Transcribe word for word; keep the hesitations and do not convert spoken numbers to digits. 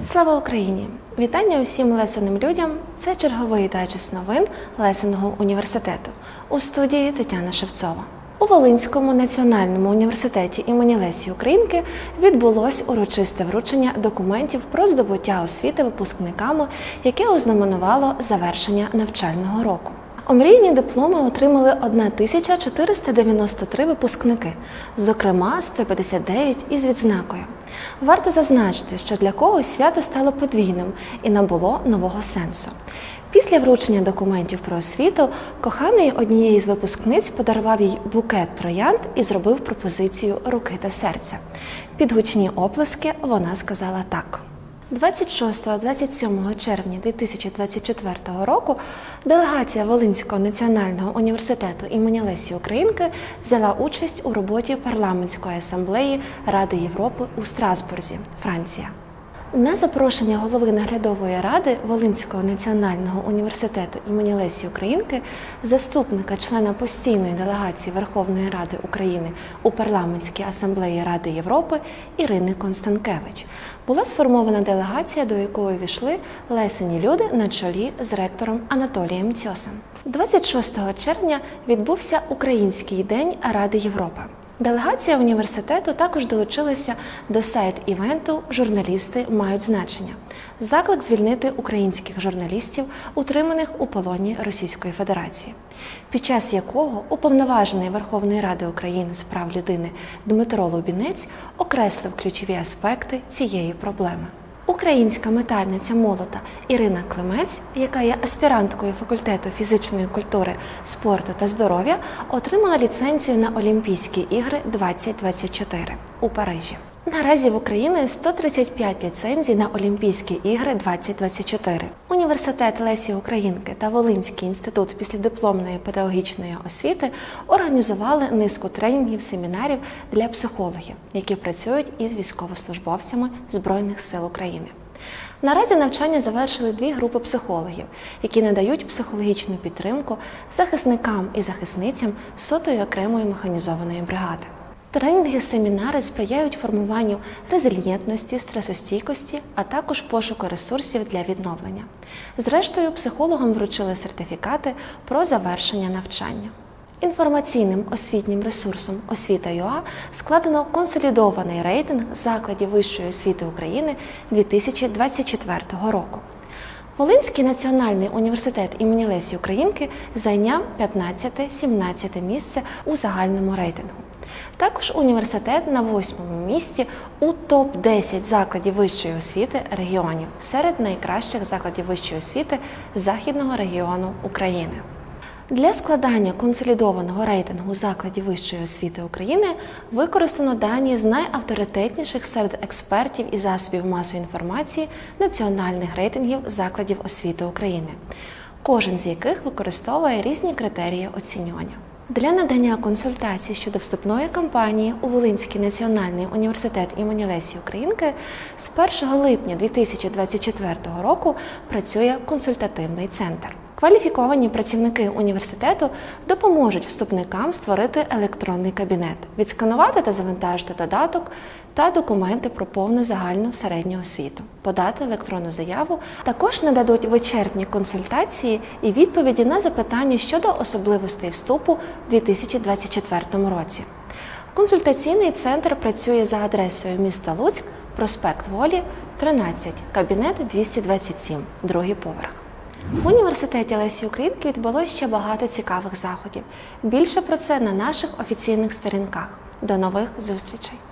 Слава Україні! Вітання усім лесеним людям! Це черговий дайджест новин Лесеного університету. У студії Тетяна Шевцова. У Волинському національному університеті імені Лесі Українки відбулось урочисте вручення документів про здобуття освіти випускниками, яке ознаменувало завершення навчального року. Омріяні дипломи отримали тисяча чотириста дев'яносто три випускники, зокрема сто п'ятдесят дев'ять із відзнакою. Варто зазначити, що для когось свято стало подвійним і набуло нового сенсу. Після вручення документів про освіту коханий однієї з випускниць подарував їй букет троянд і зробив пропозицію руки та серця. Під гучні оплески вона сказала так. двадцять шостого - двадцять сьомого червня дві тисячі двадцять четвертого року делегація Волинського національного університету імені Лесі Українки взяла участь у роботі парламентської асамблеї Ради Європи у Страсбурзі, Франція. На запрошення голови наглядової ради Волинського національного університету імені Лесі Українки, заступника члена постійної делегації Верховної Ради України у парламентській асамблеї Ради Європи Ірини Констанкевич, була сформована делегація, до якої війшли лесені люди на чолі з ректором Анатолієм Цьосом. двадцять шостого червня відбувся Український день Ради Європи. Делегація університету також долучилася до сайт-івенту «Журналісти мають значення» – заклик звільнити українських журналістів, утриманих у полоні Російської Федерації, під час якого уповноважений Верховної Ради України з прав людини Дмитро Лубінець окреслив ключові аспекти цієї проблеми. Українська метальниця молота Ірина Климець, яка є аспіранткою факультету фізичної культури, спорту та здоров'я, отримала ліцензію на Олімпійські ігри двадцять двадцять чотири у Парижі. Наразі в Україні сто тридцять п'ять ліцензій на Олімпійські ігри двадцять двадцять чотири. Університет Лесі Українки та Волинський інститут післядипломної педагогічної освіти організували низку тренінгів, семінарів для психологів, які працюють із військовослужбовцями Збройних сил України. Наразі навчання завершили дві групи психологів, які надають психологічну підтримку захисникам і захисницям сотої окремої механізованої бригади. Тренінги-семінари сприяють формуванню резильєнтності, стресостійкості, а також пошуку ресурсів для відновлення. Зрештою, психологам вручили сертифікати про завершення навчання. Інформаційним освітнім ресурсом «Освіта.ЮА» складено консолідований рейтинг закладів вищої освіти України дві тисячі двадцять четвертого року. Волинський національний університет імені Лесі Українки зайняв п'ятнадцяте-сімнадцяте місце у загальному рейтингу. Також університет на восьмому місці у топ десять закладів вищої освіти регіонів серед найкращих закладів вищої освіти Західного регіону України. Для складання консолідованого рейтингу закладів вищої освіти України використано дані з найавторитетніших серед експертів і засобів масової інформації національних рейтингів закладів освіти України, кожен з яких використовує різні критерії оцінювання. Для надання консультацій щодо вступної кампанії у Волинський національний університет імені Лесі Українки з першого липня дві тисячі двадцять четвертого року працює консультативний центр. Кваліфіковані працівники університету допоможуть вступникам створити електронний кабінет, відсканувати та завантажити додаток та документи про повну загальну середню освіту, подати електронну заяву, також нададуть вичерпні консультації і відповіді на запитання щодо особливостей вступу у дві тисячі двадцять четвертому році. Консультаційний центр працює за адресою міста Луцьк, проспект Волі, тринадцять, кабінет двісті двадцять сім, другий поверх. В університеті Лесі Українки відбулося ще багато цікавих заходів. Більше про це на наших офіційних сторінках. До нових зустрічей!